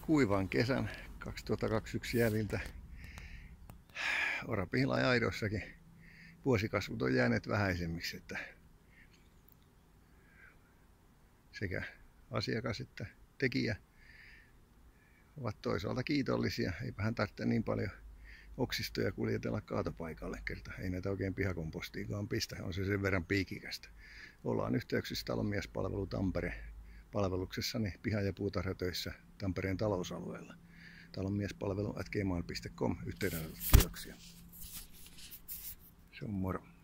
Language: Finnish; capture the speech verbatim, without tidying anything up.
kuivan kesän kaksituhattakaksikymmentäyksi jäljiltä Orapihla ja Aidossakin vuosikasvut on jääneet vähäisemmiksi, että sekä asiakas että tekijä ovat toisaalta kiitollisia. Eipähän tarvitse niin paljon oksistoja kuljetella kaatopaikalle, kerta ei näitä oikein pihakompostiikaan pistä, on se sen verran piikikästä. Ollaan yhteyksissä Talonmiespalvelu Tampere palveluksessani piha- ja puutarhatöissä Tampereen talousalueella. Talonmiespalvelu at gmail piste com yhteydenotot. Kiitoksia. Se on moro.